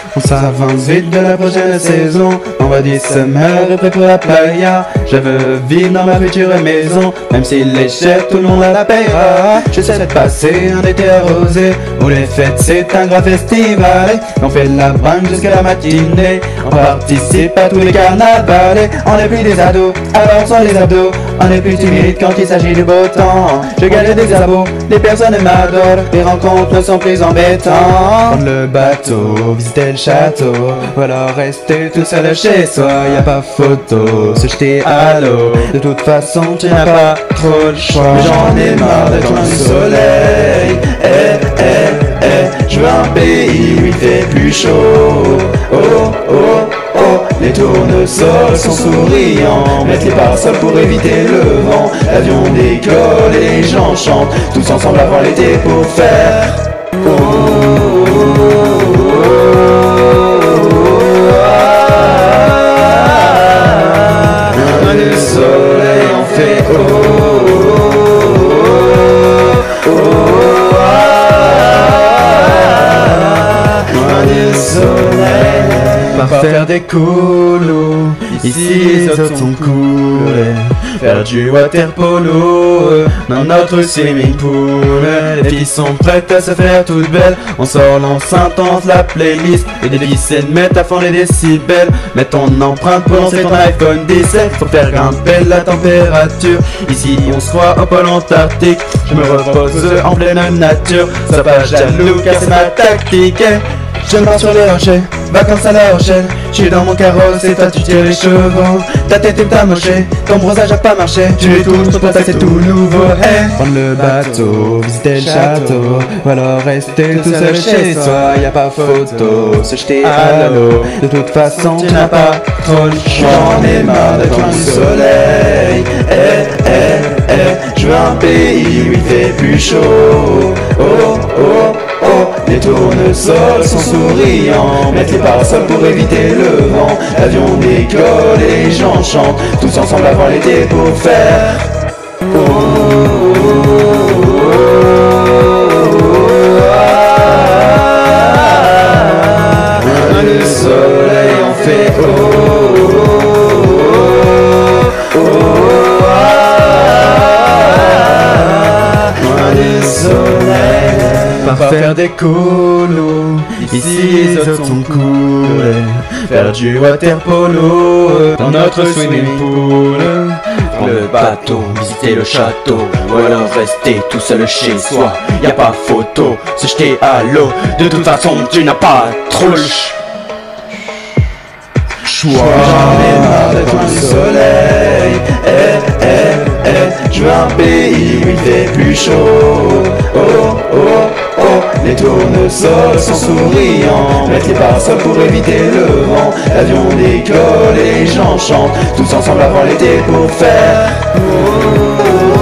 On s'avance vite de la prochaine saison. On va dire summer est prêt pour la playa. Je veux vivre dans ma future maison. Même s'il est cher, tout le monde la paiera. J'essaie de passer un été arrosé où les fêtes c'est un grand festival. On fait la bande jusqu'à la matinée. On participe à tous les carnavals. On n'est plus des ados, alors sans les abdos. On est plus timide quand il s'agit du beau temps. Je galère des abos, les personnes m'adorent. Les rencontres ne sont plus embêtantes. Prendre le bateau, visiter le château, ou alors rester tout seul chez soi. Y a pas photo, se jeter à l'eau. De toute façon tu n'as pas trop le choix. J'en ai marre d'être loin du soleil. Je veux un pays où il fait plus chaud. Oh oh oh, les tournesols sont souriants. Mettre les parasols pour éviter le vent. L'avion décolle et les gens chantent. Tous ensemble avant l'été pour faire oh, le soleil en fait par faire des colos, ici les autres sont cool. Faire du water polo dans notre swimming pool. Les filles sont prêtes à se faire toutes belles. On sort l'enceinte, on la playlist. Et des lycées mettent à fond les décibels. Mets ton empreinte pour lancer ton iPhone 17. Faut faire grimper la température. Ici on se croit au pôle antarctique. Je me repose en pleine nature. Sois pas jaloux car c'est ma tactique. Je marche sur les rochers, vacances à La Rochelle. Je suis dans mon carrosse et toi tu tires les chevaux. Ta tête est amochée, ton bronzage a pas marché. Tu es tout, pour ça c'est tout nouveau. Hey. Prendre le bateau, visiter le château, ou alors rester tout seul chez soi. Y a pas photo, se jeter à l'eau. De toute façon tu n'as pas trop le choix. J'en ai marre d'être loin du soleil. Je veux un pays où il fait plus chaud. Oh oh oh, les tournesols sont souriants. Mettre les parasols pour éviter le vent. L'avion décolle et les gens chantent. Tous ensemble avant l'été pour faire le soleil en fait le soleil. Par faire des colos, ici les autres sont cool. Faire du water polo dans notre swimming pool. Prendre le bateau, visiter le château, ou alors rester tout seul chez soi. Y a pas photo, se jeter à l'eau. De toute façon tu n'as pas trop le choix. J'en ai marre d'être loin du soleil. Je veux un pays où il fait plus chaud. Oh oh oh, les tournesols sont souriants. Mettre les parasols pour éviter le vent. L'avion décolle et les gens chantent. Tous ensemble avant l'été pour faire